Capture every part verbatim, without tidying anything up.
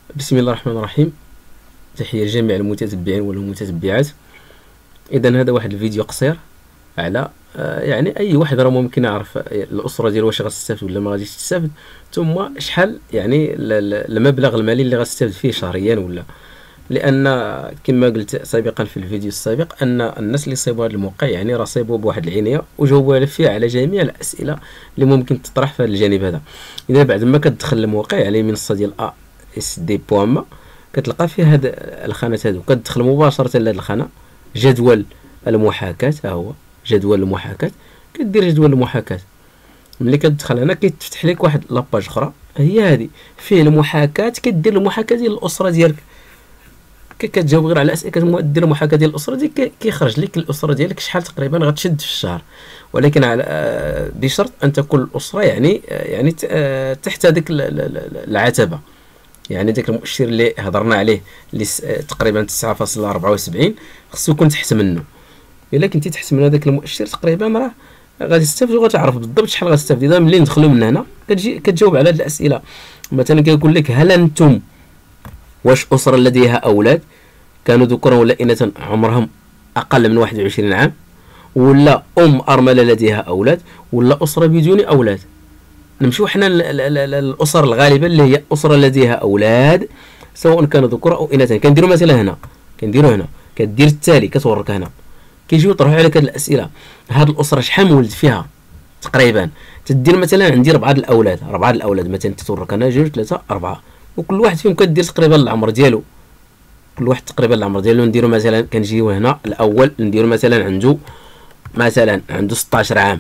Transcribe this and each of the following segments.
بسم الله الرحمن الرحيم. تحية لجميع المتتبعين والمتتبعات. اذا هذا واحد الفيديو قصير على آه يعني اي واحد راه ممكن يعرف الاسره ديالو واش غتستافد ولا ما غاديش تستافد، ثم شحال يعني المبلغ المالي اللي غتستافد فيه شهريا ولا. لان كما قلت سابقا في الفيديو السابق ان الناس اللي صيبوا هذا الموقع يعني راه صيبوه بواحد العنايه وجاوبوا فيه على جميع الاسئله اللي ممكن تطرح في هذا الجانب هذا. اذا بعد ما كتدخل الموقع على المنصه ديال ا اس دي بوان كتلقى فيه هاد الخانات هادو، كتدخل مباشره لهاد الخانه جدول المحاكاه. ها هو جدول المحاكاه، كدير جدول المحاكاه. ملي كتدخل هنا كيتفتح لك واحد لاباج اخرى هي هذه فيه المحاكاه، كدير المحاكاه ديال الاسره ديالك، كتجاوب غير على اسئله كدير المحاكاه ديال الاسره ديالك، كيخرج لك الاسره ديالك شحال تقريبا غتشد في الشهر، ولكن على بشرط ان تكون الاسره يعني يعني تحت هذيك العتبه، يعني داك المؤشر اللي هضرنا عليه اللي تقريبا تسعة فاصلة أربعة وسبعين خصو يكون تحت منه. الا كنتي تحت من هذاك المؤشر تقريبا راه غادي تستافد وغتعرف بالضبط شحال غتستافد. اذا ملي ندخلوا من هنا كتجي كتجاوب على هذه الاسئله. مثلا كيقول لك هل انتم واش اسره لديها اولاد كانوا ذكورا ولا اناثا عمرهم اقل من واحد وعشرين عام، ولا ام ارمله لديها اولاد، ولا اسره بدون اولاد. نمشيو حنا للاسر الغالبه اللي هي اسره لديها اولاد سواء كانوا ذكورا او اناثا. كنديروا مثلا هنا كنديروا هنا كدير التالي كتورك هنا كيجيو يطرحوا عليك هاد الاسئله. هاد الاسره شحال مولد فيها تقريبا؟ تدير مثلا عندي ربعه الاولاد، ربعه الاولاد مثلا تتورك هنا جوج ثلاثه اربعه، وكل واحد فيهم كدير تقريبا العمر ديالو، كل واحد تقريبا العمر ديالو. نديروا مثلا كنجيو هنا الاول نديروا مثلا عنده مثلا عنده ستطاش عام،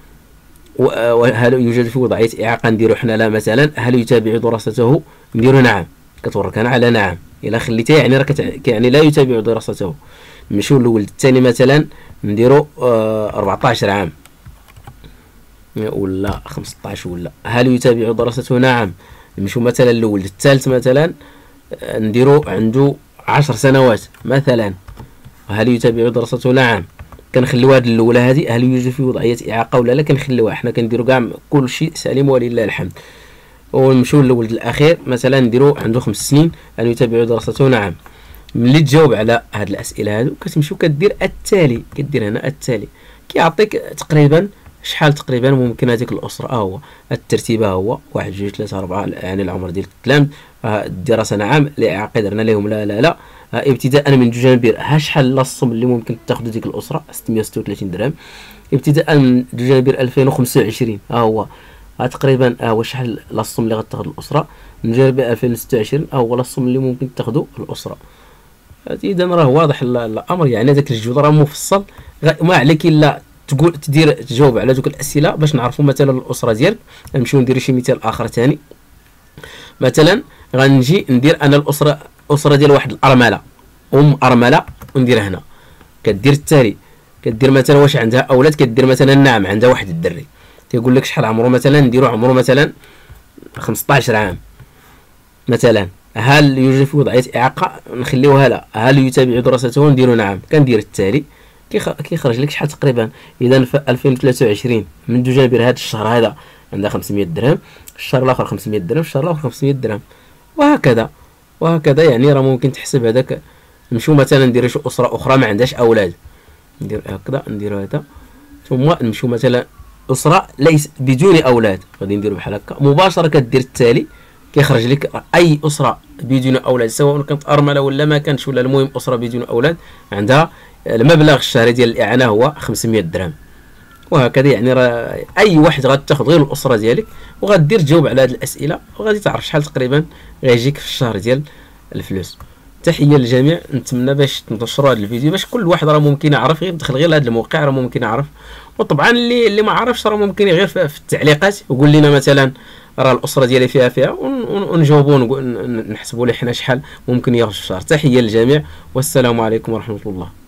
وهل يوجد في وضعيه اعاقه نديروا حنا لا مثلا هل يتابع دراسته نديروا نعم، كتورك هنا على نعم. الا خليتيها يعني راه يعني لا يتابع دراسته. نمشيو للولد الثاني مثلا نديروا آه أربعطاش عام ولا خمسطاش، ولا هل يتابع دراسته نعم. نمشيو مثلا للولد الثالث مثلا نديروا عنده عشر سنوات مثلا، هل يتابع دراسته نعم. كنخليو هاد الاولى هادي هل يوجد في وضعيه اعاقه ولا لا، كنخليوها حنا كنديروا كاع كل شيء سليم ولله الحمد. ونمشيو للولد الاخير مثلا نديروا عنده خمس سنين هل يتابع دراسته نعم. ملي تجاوب على هاد الاسئله هادو كتمشيو كدير التالي، كدير هنا التالي كيعطيك تقريبا شحال تقريبا ممكن هذيك الاسره. ها هو الترتيب، ها هو واحد جوج ثلاثه اربعه يعني العمر ديال التلامذ، الدراسه نعم، الاعاقه درنا لهم لا لا لا. ابتداء من جوجانبير ها شحال لاصوم اللي ممكن تاخذ ديك الاسره ستمية وستة وثلاثين درهم. ابتداء من جوجانبير ألفين وخمسة وعشرين ها هو ها تقريبا ها هو شحال لاصوم اللي غتاخذ الاسره. من جوجانبير ألفين وستة وعشرين ها هو لاصوم اللي ممكن تاخذوا الاسره. اذا راه واضح الامر، يعني هذاك الجدول راه مفصل، ما عليك الا تقول تدير تجاوب على دوك الاسئله باش نعرفوا مثلا الاسره ديالك. نمشيو نديروا شي مثال اخر ثاني. مثلا غنجي ندير انا الاسره اسره ديال واحد الارمله، ام ارمله، وندير هنا كدير التالي كدير مثلا واش عندها اولاد، كدير مثلا نعم عندها واحد الدري. كيقول لك شحال عمره مثلا نديروا عمره مثلا خمسطاش عام مثلا. هل يوجد في وضعيه اعاقه نخليوها لا، هل يتابع دراسته نديروا نعم. كندير التالي كيخرج لك شحال تقريبا. اذا في ألفين وثلاثة وعشرين من جوجانبير هذا الشهر هذا عندها خمسمية درهم، الشهر الاخر خمسمية درهم، الشهر الاخر خمسمية درهم، وهكذا وهكذا. يعني راه ممكن تحسب هذاك. نمشيو مثلا نديرو شي اسره اخرى ما عندهاش اولاد، ندير هكذا نديرو هذا، ثم نمشيو مثلا اسره ليس بدون اولاد، غادي نديرو بحال هكا مباشره كدير التالي كيخرج لك اي اسره بدون اولاد سواء كانت ارمله ولا ما كانتش، ولا المهم اسره بدون اولاد عندها المبلغ الشهري ديال الاعانه هو خمسمية درهم. وهكذا يعني راه اي واحد غتاخذ غير الاسره ديالك وغادير تجاوب على هذه الاسئله وغادي تعرف شحال تقريبا غيجيك في الشهر ديال الفلوس. تحيه للجميع. نتمنى باش تنتشروا هذا الفيديو باش كل واحد راه ممكن يعرف، غير دخل غير لهذا الموقع راه ممكن يعرف. وطبعا اللي اللي ما عرفش راه ممكن غير في التعليقات وقول لنا مثلا راه الاسره ديالي فيها فيها ونجاوبوا نحسبوا ليه حنا شحال ممكن ياخذ في الشهر. تحيه للجميع والسلام عليكم ورحمه الله.